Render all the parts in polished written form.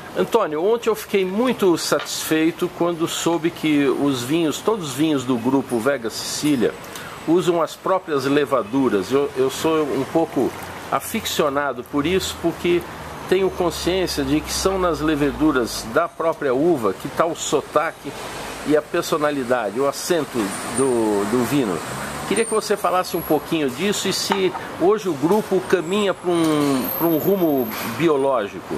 Antônio, ontem eu fiquei muito satisfeito quando soube que todos os vinhos do grupo Vega Sicília usam as próprias levaduras. Eu sou um pouco aficionado por isso, porque tenho consciência de que são nas leveduras da própria uva que está o sotaque e a personalidade, o acento do vinho. Queria que você falasse um pouquinho disso e se hoje o grupo caminha para um rumo biológico.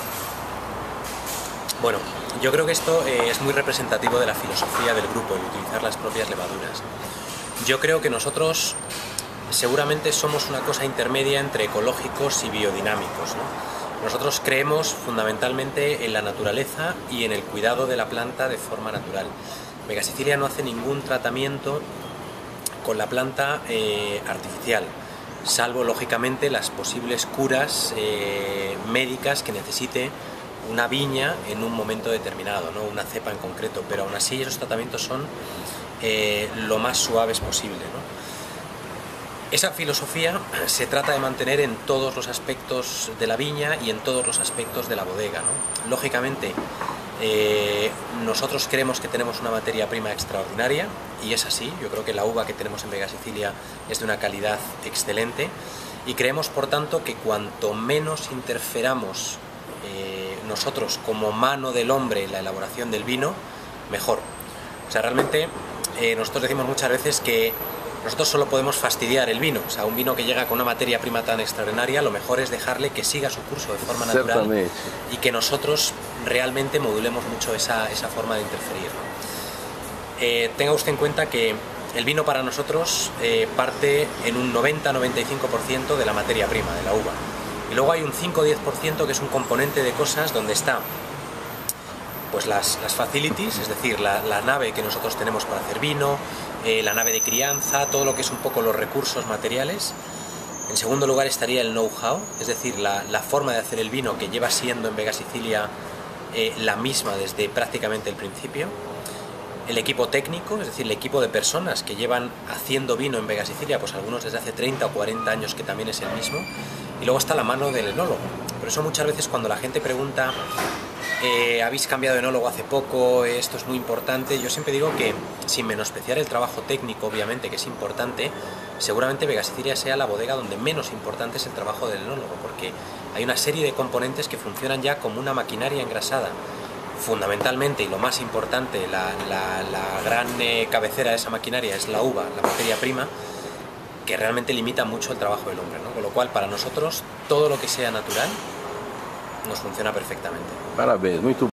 Bueno, yo creo que esto es muy representativo de la filosofía del grupo, el utilizar las propias levaduras. Yo creo que nosotros seguramente somos una cosa intermedia entre ecológicos y biodinámicos, ¿no? Nosotros creemos fundamentalmente en la naturaleza y en el cuidado de la planta de forma natural. Vega Sicilia no hace ningún tratamiento con la planta artificial, salvo lógicamente las posibles curas médicas que necesite una viña en un momento determinado, ¿no? Una cepa en concreto, pero aún así esos tratamientos son lo más suaves posible, ¿no? Esa filosofía se trata de mantener en todos los aspectos de la viña y en todos los aspectos de la bodega, ¿no? Lógicamente, nosotros creemos que tenemos una materia prima extraordinaria, y es así. Yo creo que la uva que tenemos en Vega Sicilia es de una calidad excelente, y creemos por tanto que cuanto menos interferamos nosotros como mano del hombre en la elaboración del vino, mejor. O sea, realmente nosotros decimos muchas veces que nosotros solo podemos fastidiar el vino. O sea, un vino que llega con una materia prima tan extraordinaria, lo mejor es dejarle que siga su curso de forma natural y que nosotros realmente modulemos mucho esa forma de interferir, ¿no? Tenga usted en cuenta que el vino para nosotros parte en un 90-95% de la materia prima, de la uva. Y luego hay un 5-10% que es un componente de cosas donde está pues las facilities, es decir, la nave que nosotros tenemos para hacer vino, la nave de crianza, todo lo que es un poco los recursos materiales. En segundo lugar estaría el know-how, es decir, la forma de hacer el vino, que lleva siendo en Vega Sicilia la misma desde prácticamente el principio. El equipo técnico, es decir, el equipo de personas que llevan haciendo vino en Vega Sicilia, pues algunos desde hace 30 o 40 años, que también es el mismo. Y luego está la mano del enólogo. Por eso muchas veces cuando la gente pregunta habéis cambiado de enólogo hace poco, esto es muy importante, yo siempre digo que, sin menospreciar el trabajo técnico, obviamente, que es importante, seguramente Vega Sicilia sea la bodega donde menos importante es el trabajo del enólogo, porque hay una serie de componentes que funcionan ya como una maquinaria engrasada. Fundamentalmente, y lo más importante, la gran cabecera de esa maquinaria es la uva, la materia prima, que realmente limita mucho el trabajo del hombre, ¿no? Con lo cual, para nosotros, todo lo que sea natural nos funciona perfectamente. Parabéns, muito